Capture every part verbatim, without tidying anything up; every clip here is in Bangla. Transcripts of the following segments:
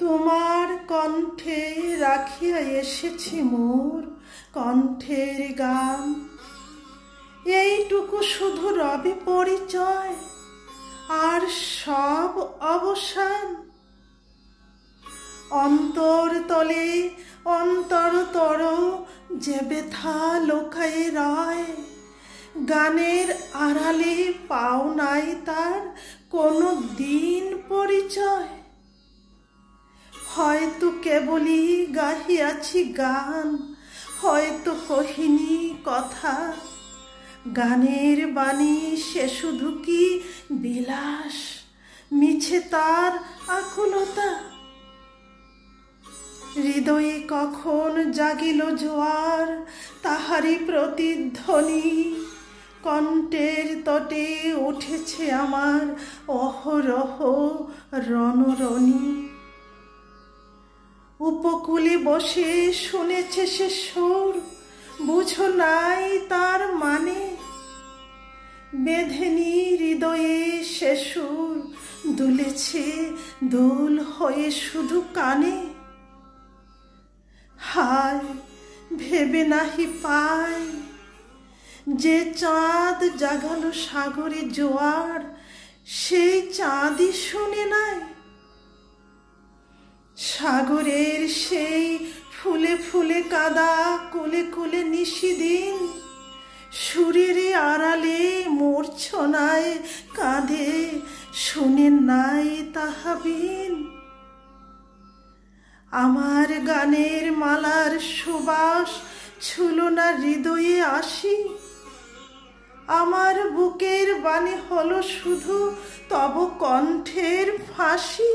তোমার কণ্ঠে রাখিয়া এসেছি মোর কণ্ঠের গান, এইটুকু শুধু রবে পরিচয় আর সব অবসান। অন্তরতলে অন্তরতর যে ব্যথা লোকায়ে রয়, গানের আড়ালে পাও নাই তার কোনো দিন পরিচয়। হয়তো কেবলই গাহিয়াছি গান, হয়তো কহিনি কথা, গানের বাণী সে শুধু কি বিলাস, মিছে তার আকুলতা। হৃদয়ে কখন জাগিল জোয়ার, তাহারি প্রতিধ্বনি কণ্ঠের তটে উঠেছে আমার অহরহ রণরণী। উপকূলে বসে শুনেছে সে সুর, বুঝো নাই তার মানে, বেঁধেনি হৃদয়ে সে সুর, দুলেছে দোল হয়ে শুধু কানে। হায় ভেবে নাহি পায়, যে চাঁদ জাগালো সাগরে জোয়ার, সেই চাঁদই শুনে নাই। সাগরের সেই ফুলে ফুলে কাদা কোলে কোলে নিশিদিন, সুরের আড়ালে মূর্ছনায় কাঁধে, শুনে নাই তাহাবিন। আমার গানের মালার সুবাস ছুলো না হৃদয়ে আসি, আমার বুকের বাণী হলো শুধু তব কণ্ঠের ফাঁসি।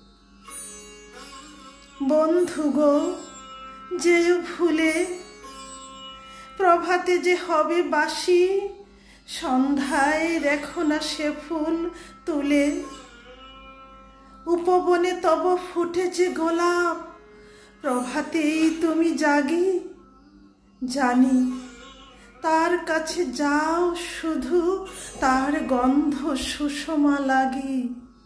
বন্ধু গো যেও ভুলে, প্রভাতে যে হবে বাসি, সন্ধ্যায় রেখো না সে ফুল তুলে। উপবনে তব ফুটেছে গোলাপ, প্রভাতেই তুমি জাগি, জানি তার কাছে যাও শুধু তার গন্ধ সুষমা লাগি।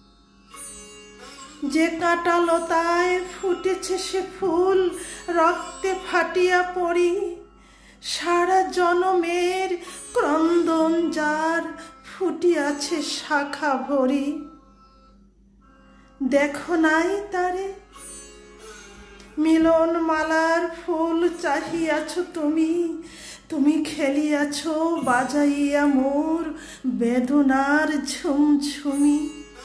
যে কাঁটা লতায় ফুটেছে সে ফুল রক্তে ফাটিয়া পড়ি, সারা জনমের ক্রন্দন যার ফুটিয়াছে শাখা ভরি। দেখো নাই তারে, মিলন মালার ফুল চাহিয়াছ তুমি, তুমি খেলিয়াছ বাজাইয়া মোর বেদনার ঝুমঝুমি।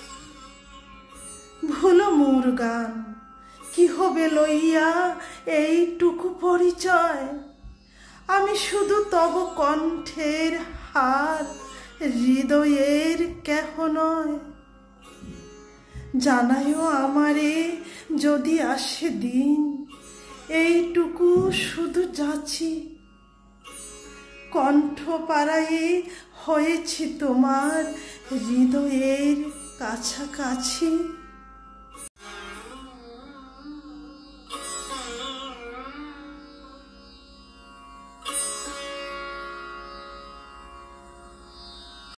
ভুলো মোর গান, কি হবে লইয়া এইটুকু পরিচয়, আমি শুধু তব কণ্ঠের হার, হৃদয়ের কেহ নয়। জানাইও আমারে যদি আসে দিন, এইটুকু শুধু যাচ্ছি, কণ্ঠ পাড়ায়ে হয়েছি তোমার হৃদয়ের কাছাকাছি।